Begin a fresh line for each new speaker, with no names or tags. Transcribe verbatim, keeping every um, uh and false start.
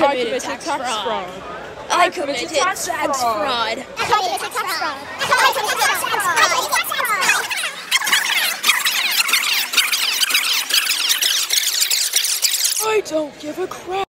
committed tax fraud. I committed tax fraud. I committed tax fraud.
I don't give a crap.